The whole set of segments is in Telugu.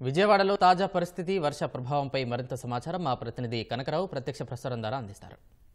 విజయవాడలో తాజా పరిస్థితి వర్ష ప్రభావంపై మరింత సమాచారం మా ప్రతినిధి కనకరావు ప్రత్యక్ష ప్రసారం ద్వారా అందిస్తారు.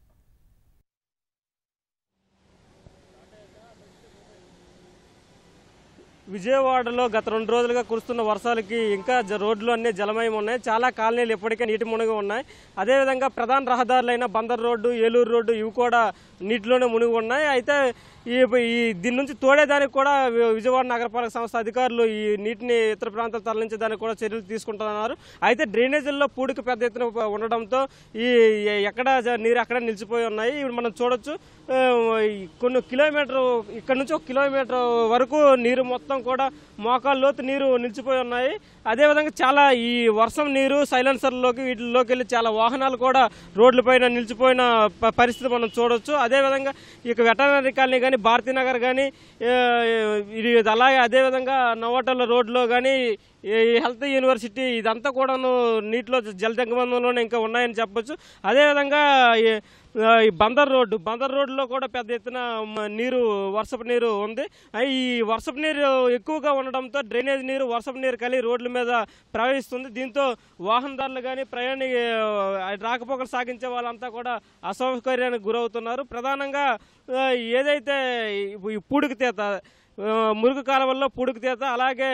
విజయవాడలో గత 2 రోజులుగా కురుస్తున్న వర్షాలకి ఇంకా రోడ్లు అన్నీ జలమయం ఉన్నాయి. చాలా కాలనీలు ఇప్పటికే నీటి మునిగి ఉన్నాయి. అదేవిధంగా ప్రధాన రహదారులైన బందర్ రోడ్డు, ఏలూరు రోడ్డు ఇవి కూడా నీటిలోనే మునిగి ఉన్నాయి. అయితే దీని నుంచి తోడేదానికి కూడా విజయవాడ నగరపాలక సంస్థ అధికారులు ఈ నీటిని ఇతర ప్రాంతాలు తరలించేదానికి కూడా చర్యలు తీసుకుంటున్నారు. అయితే డ్రైనేజీల్లో పూడిక పెద్ద ఎత్తున ఉండడంతో ఎక్కడ నీరు అక్కడ నిలిచిపోయి ఉన్నాయి. ఇప్పుడు మనం చూడొచ్చు కొన్ని కిలోమీటర్ ఇక్కడ నుంచి 1 కిలోమీటర్ వరకు నీరు మొత్తం కూడా మోకాళ్ళ లోతు నీరు నిలిచిపోయి ఉన్నాయి. అదేవిధంగా చాలా ఈ వర్షం నీరు సైలెన్సర్లోకి వీటిలోకి వెళ్ళి చాలా వాహనాలు కూడా రోడ్లపైన నిలిచిపోయిన పరిస్థితి మనం చూడొచ్చు. అదేవిధంగా ఇక వెటర్నరీ కాలనీ కానీ భారతీనగర్ కానీ ఇది అలాగే అదేవిధంగా నోవాటల్ రోడ్లో కానీ హెల్త్ యూనివర్సిటీ ఇదంతా కూడాను నీటిలో జలదిగ్బంధంలోనే ఇంకా ఉన్నాయని చెప్పొచ్చు. అదేవిధంగా ఈ బందర్ రోడ్డులో కూడా పెద్ద ఎత్తున నీరు వర్షపు నీరు ఉంది. ఈ వర్షపు నీరు ఎక్కువగా ఉండడంతో డ్రైనేజ్ నీరు వర్షపు నీరు కలిగి రోడ్ల మీద ప్రవహిస్తుంది. దీంతో వాహనదారులు కానీ రాకపోకలు సాగించే వాళ్ళంతా కూడా అసౌకర్యానికి గురవుతున్నారు. ప్రధానంగా ఏదైతే ఈ పూడికతీత మురుగు కాలువల్లో పూడికతీత అలాగే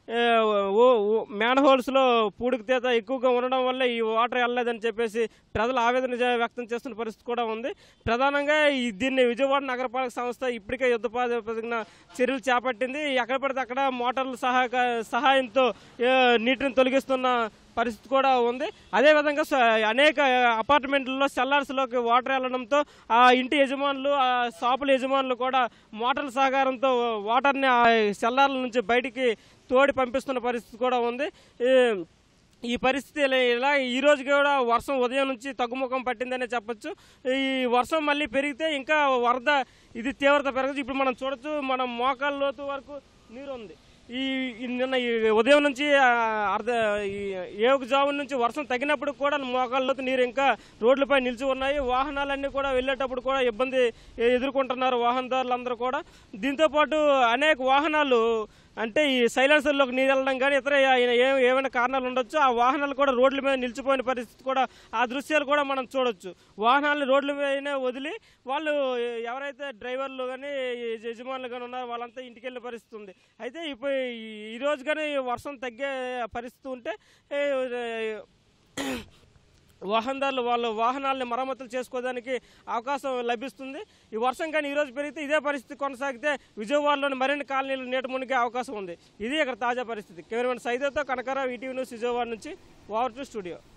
మ్యాన్ హోల్స్లో పూడికతీత ఎక్కువగా ఉండడం వల్ల ఈ వాటర్ వెళ్ళలేదని చెప్పేసి ప్రజలు ఆవేదన వ్యక్తం చేస్తున్న పరిస్థితి కూడా ఉంది. ప్రధానంగా దీన్ని విజయవాడ నగరపాలక సంస్థ ఇప్పటికే యుద్ధపాధన చర్యలు చేపట్టింది. ఎక్కడ పడితే అక్కడ మోటార్ల సహాయంతో నీటిని తొలగిస్తున్న పరిస్థితి కూడా ఉంది. అదేవిధంగా అనేక అపార్ట్మెంట్లలో సెల్లార్స్లోకి వాటర్ వెళ్ళడంతో ఆ ఇంటి యజమానులు ఆ షాపుల యజమానులు కూడా మోటార్ల సహకారంతో వాటర్ని ఆ సెల్లార్ల నుంచి బయటికి తోడి పంపిస్తున్న పరిస్థితి కూడా ఉంది. ఈ పరిస్థితి ఇలా ఈ రోజు కూడా వర్షం ఉదయం నుంచి తగ్గుముఖం పట్టిందనే చెప్పొచ్చు. ఈ వర్షం మళ్ళీ పెరిగితే ఇంకా వరద ఇది తీవ్రత పెరగచ్చు. ఇప్పుడు మనం చూడొచ్చు, మనం మోకాళ్ళ లోతు వరకు నీరు ఉంది. నిన్న ఉదయం నుంచి జాము నుంచి వర్షం తగ్గినప్పుడు కూడా మోకాళ్ళతో నీరు ఇంకా రోడ్లపై నిలిచి ఉన్నాయి. వాహనాలన్నీ కూడా వెళ్ళేటప్పుడు కూడా ఇబ్బంది ఎదుర్కొంటున్నారు వాహనదారులందరూ కూడా. దీంతోపాటు అనేక వాహనాలు అంటే ఈ సైలెన్సర్లోకి నీరు వెళ్ళడం కానీ ఇతర ఏమైనా కారణాలు ఉండొచ్చు. ఆ వాహనాలు కూడా రోడ్ల మీద నిలిచిపోయిన పరిస్థితి కూడా ఆ దృశ్యాలు కూడా మనం చూడొచ్చు. వాహనాలు రోడ్ల మీదనే వదిలి వాళ్ళు ఎవరైతే డ్రైవర్లు కానీ యజమానులు కానీ ఉన్నారో వాళ్ళంతా ఇంటికి వెళ్ళే పరిస్థితి ఉంది. అయితే ఇప్పుడు ఈ రోజు కానీ వర్షం తగ్గే పరిస్థితి ఉంటే వాహనదారులు వాళ్ళ వాహనాలని మరమ్మతులు చేసుకోవడానికి అవకాశం లభిస్తుంది. ఈ వర్షం కానీ ఈరోజు పెరిగితే ఇదే పరిస్థితి కొనసాగితే విజయవాడలోని మరిన్ని కాలనీలు నీట మునిగే అవకాశం ఉంది. ఇది ఇక్కడ తాజా పరిస్థితి. కెమెరామెన్ సైదతో కనకరావు, ఈటీవీ న్యూస్, విజయవాడ నుంచి ఓవర్ టు స్టూడియో.